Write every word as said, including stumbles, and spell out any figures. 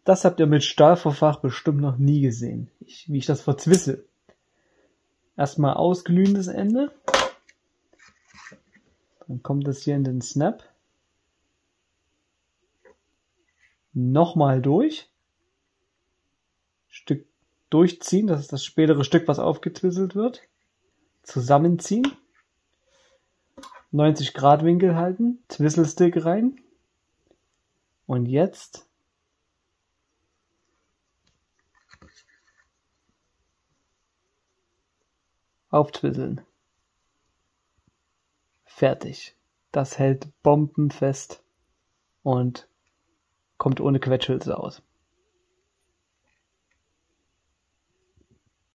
Das habt ihr mit Stahlvorfach bestimmt noch nie gesehen, ich, wie ich das verzwissel. Erstmal ausglühen das Ende. Dann kommt es hier in den Snap. Nochmal durch. Stück durchziehen, das ist das spätere Stück, was aufgezwisselt wird. Zusammenziehen. neunzig Grad Winkel halten. Zwisselstick rein. Und jetzt aufzwisseln. Fertig. Das hält bombenfest und kommt ohne Quetschhülse aus.